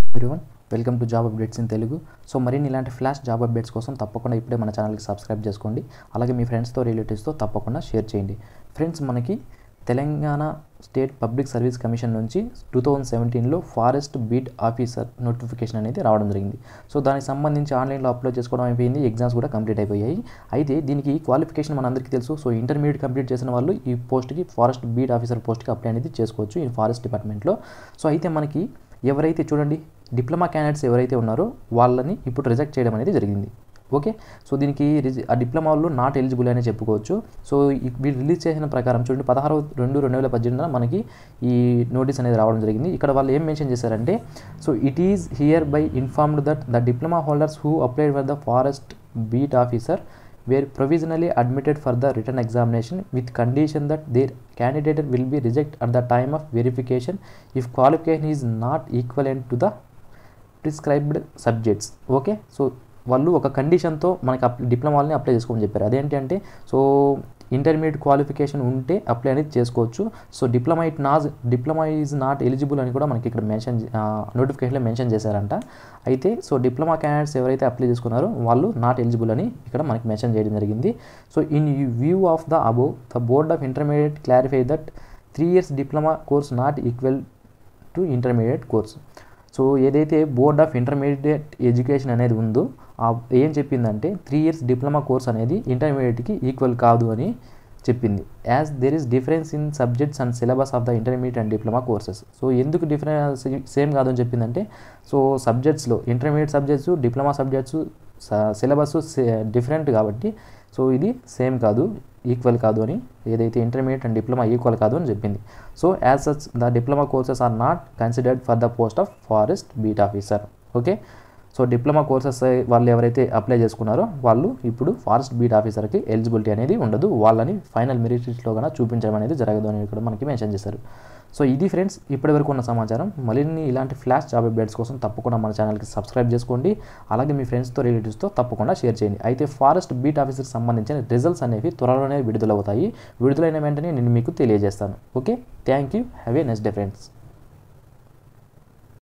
Everyone welcome to job updates in Telugu. So మరిన్ని ఇలాంటి flash job updates కోసం తప్పకుండా ఇప్పుడే మన ఛానల్కి సబ్స్క్రైబ్ చేసుకోండి. అలాగే మీ ఫ్రెండ్స్తో రిలేటివ్స్తో తప్పకుండా షేర్ చేయండి. ఫ్రెండ్స్, మనకి Telangana state public service commission నుంచి 2017లో ఫారెస్ట్ బీట్ ఆఫీసర్ నోటిఫికేషన్ అనేది రావడం జరిగింది. సో దానికి సంబంధించి ఆన్లైన్లో అప్లోడ్ చేసుకోవడం అయిపోయింది, ఎగ్జామ్స్ కూడా కంప్లీట్ అయిపోయాయి. అయితే దీనికి క్వాలిఫికేషన్ మనందరికీ తెలుసు. సో ఇంటర్మీడియట్ కంప్లీట్ చేసిన వాళ్ళు ఈ పోస్ట్కి ఫారెస్ట్ బీట్ ఆఫీసర్ పోస్ట్కి అప్లై అనేది చేసుకోవచ్చు ఈ ఫారెస్ట్ డిపార్ట్మెంట్లో. సో అయితే మనకి ఎవరైతే చూడండి డిప్లొమా క్యాండిడేట్స్ ఎవరైతే ఉన్నారో వాళ్ళని ఇప్పుడు రిజెక్ట్ చేయడం అనేది జరిగింది. ఓకే, సో దీనికి ఆ డిప్లొమా వాళ్ళు నాట్ ఎలిజిబుల్ అని చెప్పుకోవచ్చు. సో వీళ్ళు రిలీజ్ చేసిన ప్రకారం చూడండి 16/2/2018 మనకి ఈ నోటీస్ అనేది రావడం జరిగింది. ఇక్కడ వాళ్ళు ఏం మెన్షన్ చేశారంటే, so it is hereby informed that the diploma holders who applied for the forest beat officer were provisionally admitted for the written examination with condition that their candidate will be rejected at the time of verification if qualification is not equivalent to the prescribed subjects. Okay, so వాళ్ళు ఒక కండిషన్తో మనకి డిప్లొమాలని apply చేసుకోమని చెప్పారు. అదేంటి అంటే, so intermediate qualification ఉంటే apply అనేది చేసుకోవచ్చు. So diploma is not eligible అని కూడా మనకి ఇక్కడ నోటిఫికేషన్లో మెన్షన్ చేశారంట. అయితే సో డిప్లొమా క్యాండిడేట్స్ ఎవరైతే అప్లై చేసుకున్నారో వాళ్ళు నాట్ ఎలిజిబుల్ అని ఇక్కడ మనకి మెన్షన్ చేయడం జరిగింది. So in view of the above the board of intermediate clarify that 3 years diploma course not equal to intermediate course. So ఏదైతే బోర్డ్ ఆఫ్ ఇంటర్మీడియట్ ఎడ్యుకేషన్ అనేది ఉందో ఏం చెప్పిందంటే 3 years డిప్లొమా కోర్స్ అనేది ఇంటర్మీడియట్కి ఈక్వల్ కాదు అని చెప్పింది. As there is difference in subjects and syllabus of the intermediate and diploma courses. So ఎందుకు డిఫరెన్స్ సేమ్ కాదు అని చెప్పిందంటే, సో సబ్జెక్ట్స్లో intermediate subjects diploma subjects syllabus different కాబట్టి సో ఇది సేమ్ కాదు, ఈక్వల్ కాదు అని, ఏదైతే ఇంటర్మీడియట్ అండ్ డిప్లొమా ఈక్వల్ కాదు అని చెప్పింది. So as such the diploma courses are not considered for the post of forest beat officer. Okay, so diploma courses వాళ్ళు ఎవరైతే అప్లై చేసుకున్నారో వాళ్ళు ఇప్పుడు ఫారెస్ట్ బీట్ ఆఫీసర్కి ఎలిజిబిలిటీ అనేది ఉండదు, వాళ్ళని ఫైనల్ మెరిట్ లిస్ట్లో కూడా చూపించడం అనేది జరగదు అని ఇక్కడ మనకి మెన్షన్ చేశారు. సో ఇది ఫ్రెండ్స్ ఇప్పటివరకు ఉన్న సమాచారం. మరిన్ని ఇలాంటి ఫ్లాష్ జాబ్ అప్డేట్స్ కోసం తప్పకుండా మన ఛానల్కి సబ్స్క్రైబ్ చేసుకోండి. అలాగే మీ ఫ్రెండ్స్తో రిలేటివ్స్తో తప్పకుండా షేర్ చేయండి. అయితే ఫారెస్ట్ బీట్ ఆఫీసర్కి సంబంధించిన రిజల్ట్స్ అనేవి త్వరలోనే విడుదలవుతాయి. విడుదలైన వెంటనే నేను మీకు తెలియజేస్తాను. Okay, thank you, have a nice day friends.